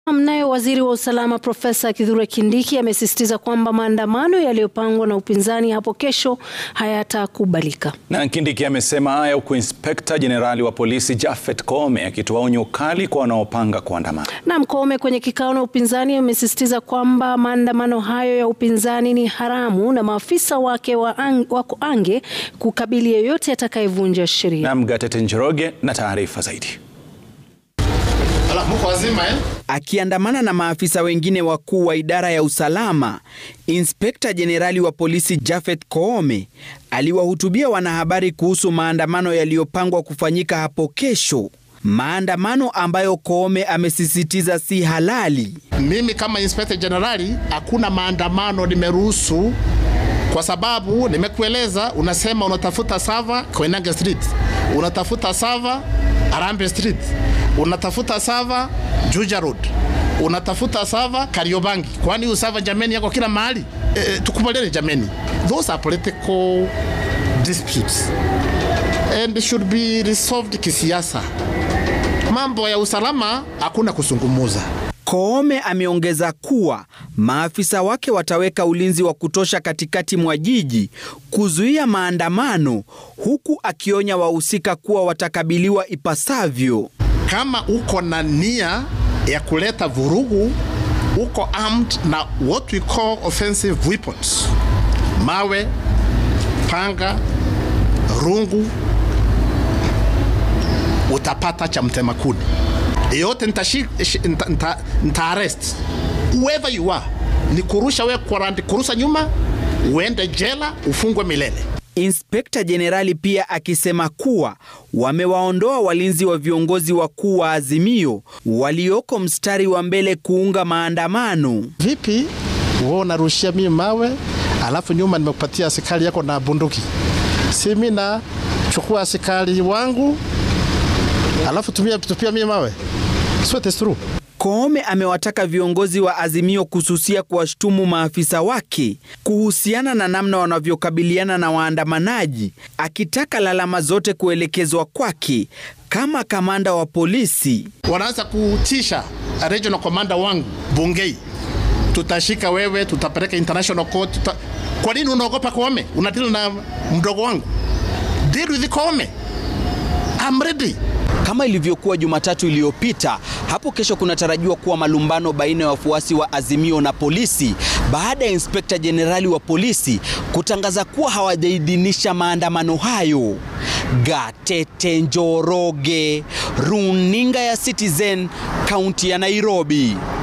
Mnaye Waziri wa usalama Profesa Kithure Kindiki amesisitiza kwamba maandamano yaliyopangwa na upinzani hapo kesho hayatakubalika. Na Kindiki amesema haya huku Inspekta Jenerali wa polisi Japhet Koome akitoa onyo kali kwa wanaopanga kuandamana. Na Koome kwenye kikao na upinzani amesisitiza kwamba maandamano hayo ya upinzani ni haramu na maafisa wake wako ange kukabili yeyote atakayevunja sheria. Na Japhet na taarifa zaidi. Akiandamana na maafisa wengine wakuu wa idara ya usalama, Inspekta Jenerali wa polisi Japhet Koome aliwahutubia wanahabari kuhusu maandamano yaliyopangwa kufanyika hapo kesho. Maandamano ambayo Koome amesisitiza si halali. Mimi kama Inspekta Jenerali hakuna maandamano nimeruhusu, kwa sababu nimekueleza, unasema unatafuta sava kwenye street, unatafuta sava Arambe Street, unatafuta sava Juja Road, unatafuta sava Kariobangi. Kwani usava jameni yako kila mahali? Tukubaliane jameni. Those are political disputes and should be resolved kisiasa. Mambo ya usalama hakuna kusungumuza. Koome ameongeza kuwa maafisa wake wataweka ulinzi wa kutosha katikati mwa jiji kuzuia maandamano, huku akionya wahusika kuwa watakabiliwa ipasavyo. Kama uko na nia ya kuleta vurugu, uko armed na what we call offensive weapons, mawe, panga, rungu, utapata cha mtema kuni. Yote nita arrest whoever you are. Ni kurusha we kwarandi, kurusa nyuma, uende jela, ufungwe milele. Inspekta Jenerali pia akisema kuwa wamewaondoa walinzi wa viongozi wakuu wa Azimio walioko mstari wa mbele kuunga maandamano. Vipi wewe unarushia mimi mawe, alafu nyuma nimekupatia askari yako na bunduki? Si mimi na chukua askari wangu alafu tupia mimi mawe? So it is true. Koome amewataka viongozi wa Azimio kususia kuwashtumu maafisa wake kuhusiana na namna wanavyokabiliana na waandamanaji, akitaka lalama zote kuelekezwa kwake kama kamanda wa polisi. Wanaanza kutisha regional commander wangu Bungei, tutashika wewe, tutapeleka international court. Kwa nini unaogopa Koome? Unadili na mdogo wangu? Deal with Koome. I'm ready. Kama ilivyokuwa Jumatatu iliyopita, hapo kesho kunatarajiwa kuwa malumbano baina ya wafuasi wa Azimio na polisi baada ya Inspekta Jenerali wa polisi kutangaza kuwa hawajaidhinisha maandamano hayo. Japhet, runinga ya Citizen, kaunti ya Nairobi.